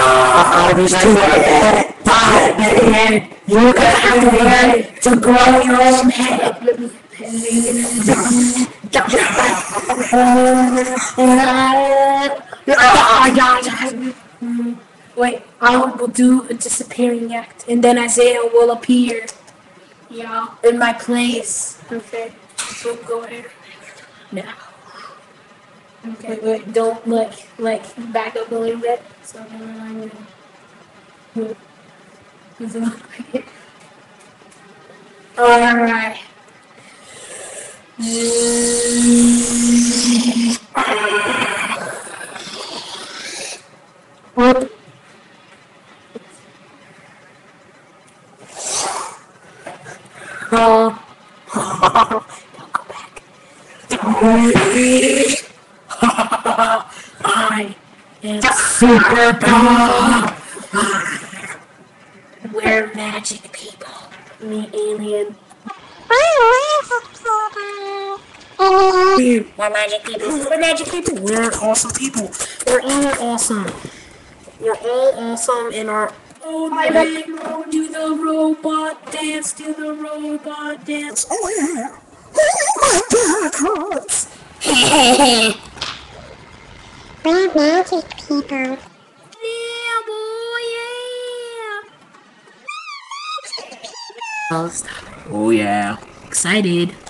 There's too many. Man, you're gonna have to learn to grow your own head. Wait, I will do a disappearing act, and then Isaiah will appear, in my place. Okay, so go ahead now. Okay, wait, don't back up a little bit. So I'm gonna. All right. Oh. I am super power. We're magic people. Me, alien. We're magic people. We're magic people. We're awesome people. We're all awesome. We're all awesome in our. Oh my god, do the robot dance, do the robot dance. Oh yeah. My back hurts. We're magic people. Yeah, boy, yeah. Oh, stop. Oh yeah. Excited.